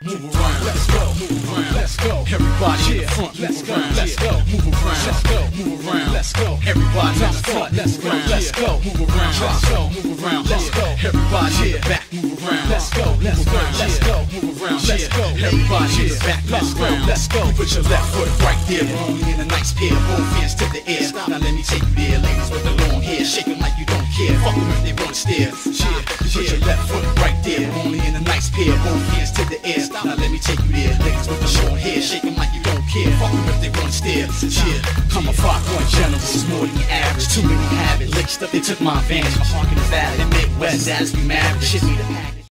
move around. Let's go, move around. Let's go. Everybody in the front, let's go. Let's go, move around. Let's go, move around. Let's go. Everybody in the front, let's go. Let's go, move around. Let's go, move around. Let's go. Everybody in the back, move around. Let's go, let's go. Let's go, move around. Let's go. Everybody in the back, let's go. Let's go. Put your left foot right there, only in a nice pair. Both hands to the air. Now let me take you there, ladies with the long hair, shaking like you don't care. Fuck them if they wanna stare. Yeah, put your left foot right there, only in a nice pair. Both hands to the air. Now let me take you there, ladies with the short hair, shaking like you don't care. Fuck them if they wanna stare. Yeah, I'm a 5'1" general, this is more than the average. Too many habits, laced up, they took my advantage. My parking is valid, in Midwest, as we married. Shit me the pack.